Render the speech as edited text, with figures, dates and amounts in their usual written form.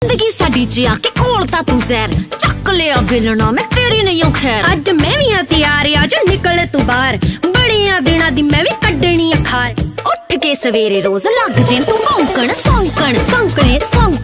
जिंदगी साडी च आके खोलता तू जहर, चक लिया बिलना मैं तेरी नहीं खैर। अज मैं भी तैयार आज निकल तू बाहर, बड़िया दिना दी मैं भी कड्डनी अखार। उठ के सवेरे रोज लग जे तू भौंकण सौंकण सौंकने सौंकने